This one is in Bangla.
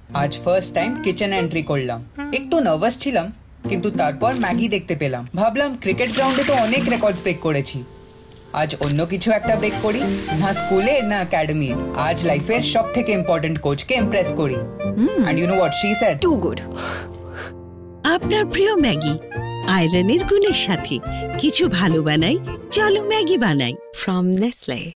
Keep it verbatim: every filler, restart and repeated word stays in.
আজ ফার্স্ট টাইম কিচেন এন্ট্রি করলাম, একটু নার্ভাস ছিলাম, কিন্তু তারপর ম্যাগি দেখতে পেলাম। ভাবলাম ক্রিকেট গ্রাউন্ডে তো অনেক রেকর্ডস ব্রেক করেছি, আজ অন্য কিছু একটা ব্রেক করি, না স্কুলের না একাডেমির। আজ লাইফের সব থেকে ইম্পর্টেন্ট কোচকে ইমপ্রেস করি। And you know what she said? Too good. আপনার প্রিয় ম্যাগি আয়রনের গুণের সাথে কিছু ভালো বানাই, চলো ম্যাগি বানাই। From Nestle.